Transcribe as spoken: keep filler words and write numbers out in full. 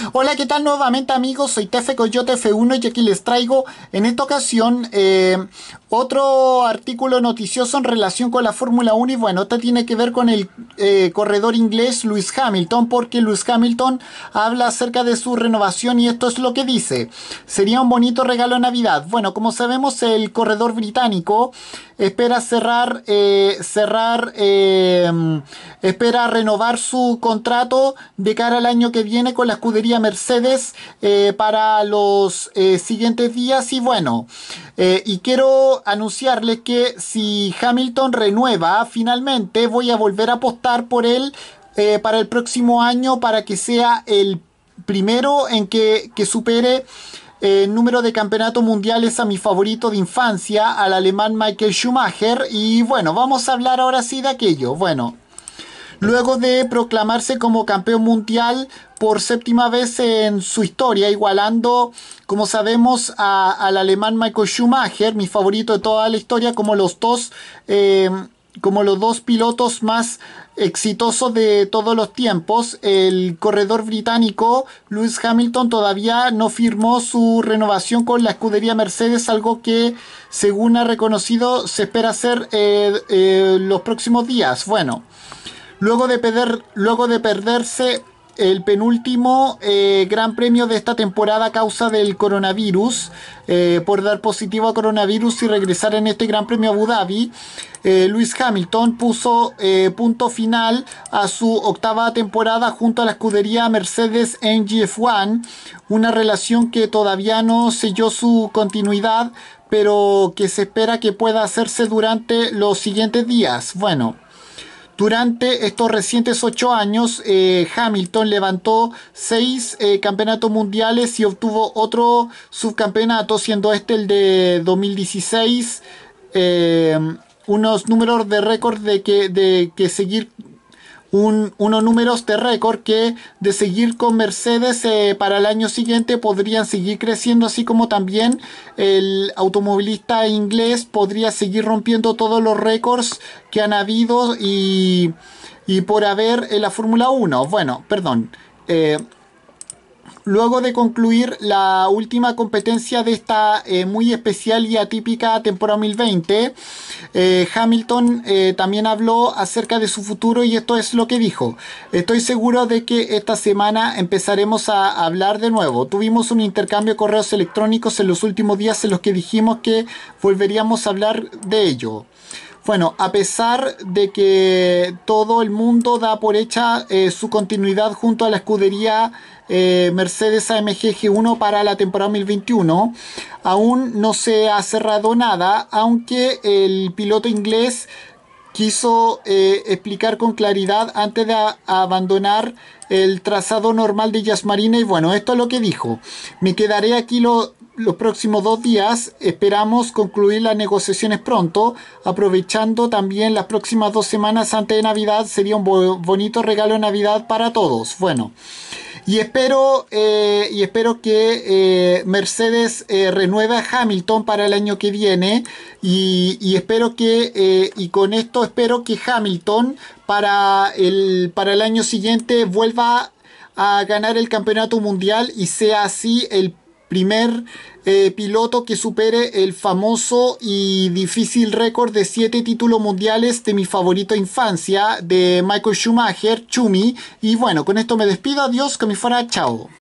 Hola, ¿qué tal nuevamente amigos? Soy Tefe Coyote F uno y aquí les traigo en esta ocasión eh, otro artículo noticioso en relación con la Fórmula uno y bueno, esto tiene que ver con el eh, corredor inglés Lewis Hamilton porque Lewis Hamilton habla acerca de su renovación y esto es lo que dice. Sería un bonito regalo de Navidad. Bueno, como sabemos el corredor británico espera cerrar, eh, cerrar, eh, espera renovar su contrato de cara al año que viene con la escudería Mercedes eh, para los eh, siguientes días y bueno, eh, y quiero anunciarles que si Hamilton renueva finalmente voy a volver a apostar por él eh, para el próximo año para que sea el primero en que, que supere el eh, número de campeonatos mundiales a mi favorito de infancia, al alemán Michael Schumacher. Y bueno, vamos a hablar ahora sí de aquello. Bueno, luego de proclamarse como campeón mundial por séptima vez en su historia, igualando, como sabemos, a, al alemán Michael Schumacher, mi favorito de toda la historia, como los dos, eh, como los dos pilotos más exitosos de todos los tiempos. El corredor británico Lewis Hamilton todavía no firmó su renovación con la escudería Mercedes, algo que, según ha reconocido, se espera hacer eh, eh, los próximos días. Bueno. Luego de, perder, luego de perderse el penúltimo eh, gran premio de esta temporada a causa del coronavirus, eh, por dar positivo a coronavirus y regresar en este gran premio a Abu Dhabi, eh, Lewis Hamilton puso eh, punto final a su octava temporada junto a la escudería Mercedes en G F uno, una relación que todavía no selló su continuidad, pero que se espera que pueda hacerse durante los siguientes días. Bueno. Durante estos recientes ocho años, eh, Hamilton levantó seis eh, campeonatos mundiales y obtuvo otro subcampeonato, siendo este el de dos mil dieciséis. Eh, unos números de récord de que, de que seguir. Un, unos números de récord que de seguir con Mercedes eh, para el año siguiente podrían seguir creciendo, así como también el automovilista inglés podría seguir rompiendo todos los récords que han habido y, y por haber en la Fórmula uno. Bueno, perdón. Eh, Luego de concluir la última competencia de esta eh, muy especial y atípica temporada dos mil veinte, eh, Hamilton eh, también habló acerca de su futuro y esto es lo que dijo. Estoy seguro de que esta semana empezaremos a hablar de nuevo. Tuvimos un intercambio de correos electrónicos en los últimos días en los que dijimos que volveríamos a hablar de ello. Bueno, a pesar de que todo el mundo da por hecha eh, su continuidad junto a la escudería eh, Mercedes A M G G uno para la temporada dos mil veintiuno, aún no se ha cerrado nada, aunque el piloto inglés quiso eh, explicar con claridad antes de a, abandonar el trazado normal de Yas Marina y bueno, esto es lo que dijo. Me quedaré aquí lo, los próximos dos días, esperamos concluir las negociaciones pronto, aprovechando también las próximas dos semanas antes de Navidad, sería un bo bonito regalo de Navidad para todos. Bueno. Y espero, eh, y espero que eh, Mercedes eh, renueve a Hamilton para el año que viene. Y, y espero que, eh, y con esto espero que Hamilton para el, para el año siguiente vuelva a ganar el campeonato mundial y sea así el primer eh, piloto que supere el famoso y difícil récord de siete títulos mundiales de mi favorito infancia, de Michael Schumacher, Chumi. Y bueno, con esto me despido. Adiós, que me fuera, chao.